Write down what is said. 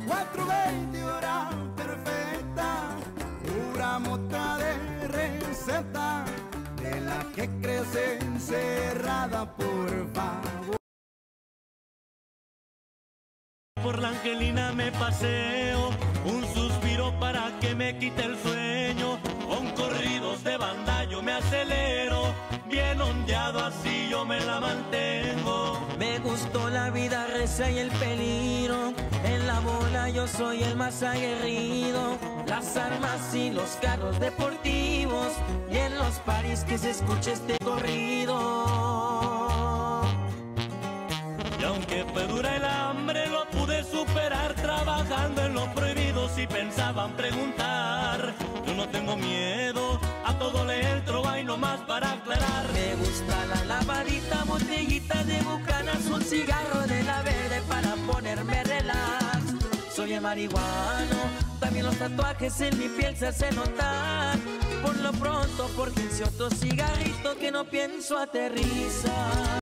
420 hora perfecta, pura mota de receta, de la que crece encerrada, por favor. Por la Angelina me paseo, un suspiro para que me quite el sueño. Con corridos de banda yo me acelero, bien ondeado así yo me la mantengo. Me gustó la vida recia y el peligro, en la bola yo soy el más aguerrido. Las armas y los carros deportivos, y en los paris que se escuche este corrido. Y aunque fue dura el hambre, lo pude superar trabajando en lo prohibido. Si pensaban preguntar, yo no tengo miedo, a todo le entro, hay nomás para aclarar. Me gusta la lavadita, botellita de Bucanas, un cigarro de la verde para ponerme relax. Soy el marihuano, también los tatuajes en mi piel se hacen notar. Por lo pronto, porque si otro cigarrito que no pienso aterrizar.